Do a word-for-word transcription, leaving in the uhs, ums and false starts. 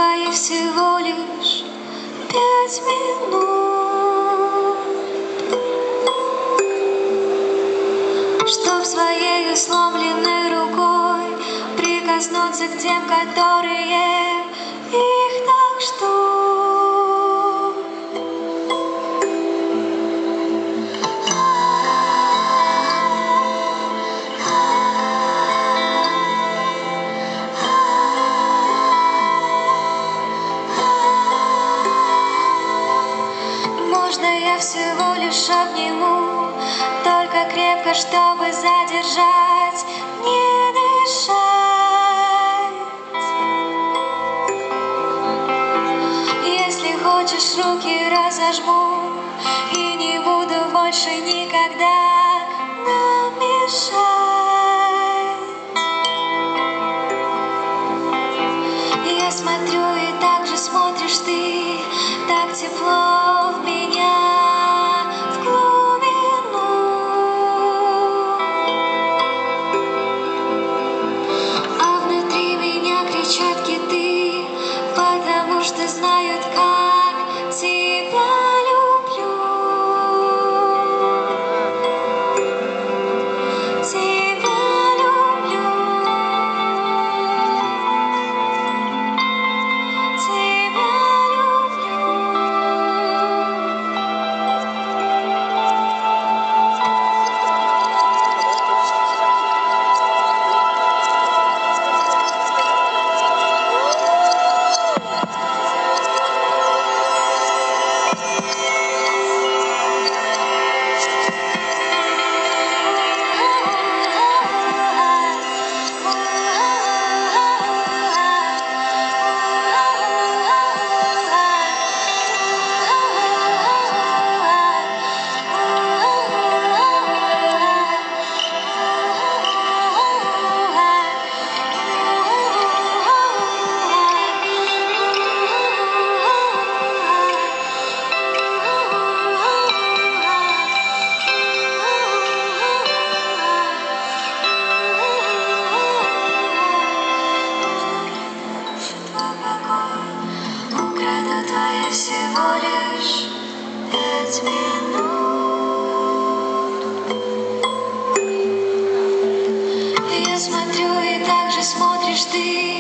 твои всего лишь пять минут, чтоб своей сломленной рукой прикоснуться к тем, которые их так ждут. Можно я всего лишь обниму, только крепко, чтобы задержать, не дышать. Если хочешь, руки разожму и не буду больше никогда нам мешать. Я смотрю, и так же смотришь ты, так тепло в меня, в глубину. А внутри меня кричат киты, потому что знают, как тебя люблю. Тебя люблю. Тебя люблю. Украду твои всего лишь пять минут. Я смотрю, и так же смотришь ты.